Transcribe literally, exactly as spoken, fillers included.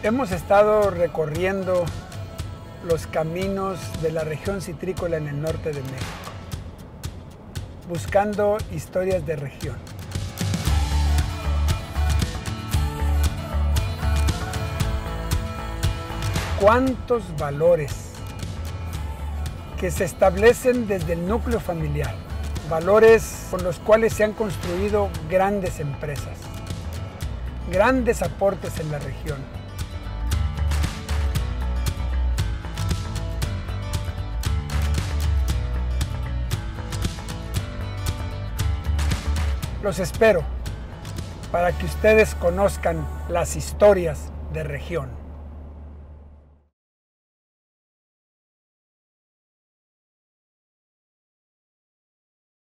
Hemos estado recorriendo los caminos de la región citrícola en el norte de México, buscando historias de región. ¿Cuántos valores que se establecen desde el núcleo familiar? Valores con los cuales se han construido grandes empresas, grandes aportes en la región. Los espero para que ustedes conozcan las historias de región.